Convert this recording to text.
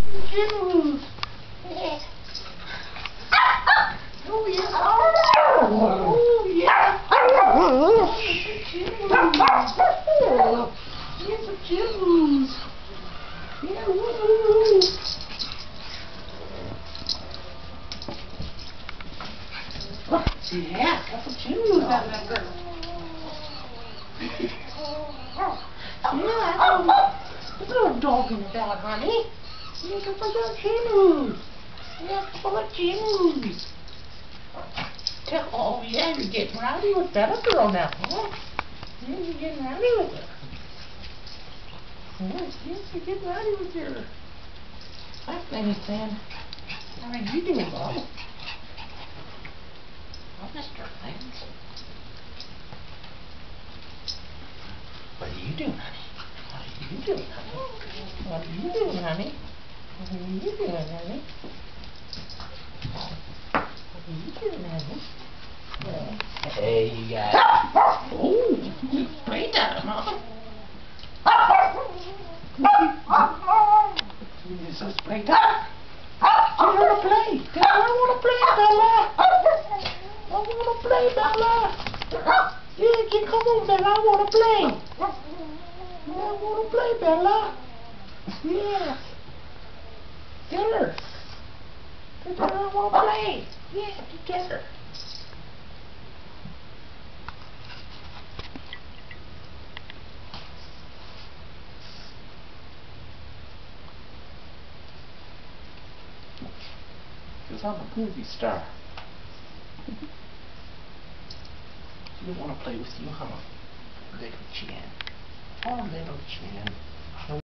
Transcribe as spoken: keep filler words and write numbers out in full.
Juice. Yeah. Oh yeah. Oh yeah. Here's some juice. Yeah. Woo. Yeah, got some juice out of that girl. Yeah, there's no dog in the bag, honey. Yeah, go for the juice. Yeah, go for the juice. Oh, yeah, you're getting rowdy with that girl now, huh? Yeah, you're getting rowdy with her. Yes, yes, you're getting rowdy with her. Hi, Fanny Fan. How are you doing, Bob? Oh, Mister Lance. What are you doing, honey? What are you doing, honey? What are you doing, honey? What are you doing, honey? What are you doing, honey? Yeah. Hey, you guys. Oh, you sprayed at him, huh? You so sprayed up. You want to play? I want to play, Bella. I want to play, Bella. Yeah, you come on, Bella. I want to play. Yeah, I want to play, Bella. Yeah. Tell her. Tell her I want to play. Yeah, together. Because I'm a movie star. You want to play with you, huh? Little Chan. Oh, little Chan.